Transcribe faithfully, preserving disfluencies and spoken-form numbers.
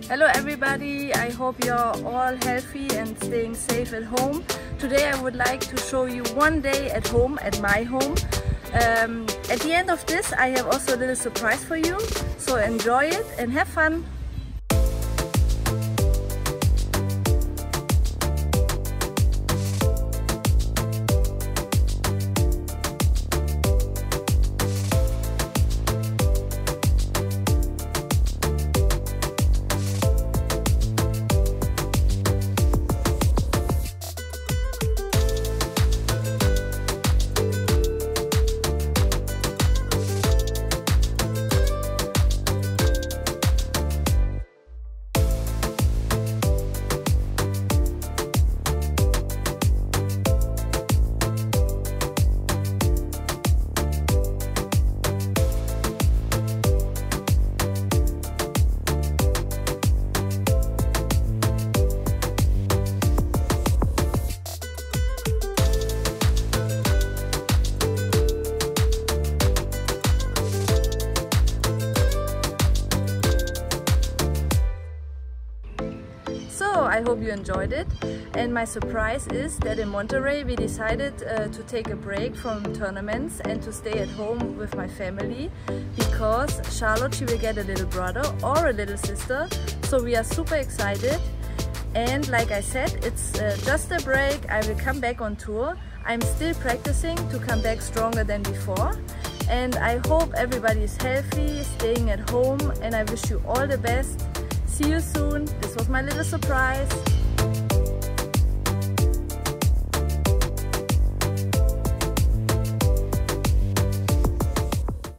Hello everybody, I hope you're all healthy and staying safe at home. Today I would like to show you one day at home, at my home. Um, at the end of this I have also a little surprise for you, so enjoy it and have fun! So I hope you enjoyed it, and my surprise is that in Monterrey we decided uh, to take a break from tournaments and to stay at home with my family, because Charlotte, she will get a little brother or a little sister, so we are super excited. And like I said, it's uh, just a break. I will come back on tour. I'm still practicing to come back stronger than before, and I hope everybody is healthy, staying at home, and I wish you all the best. See you soon. This was my little surprise.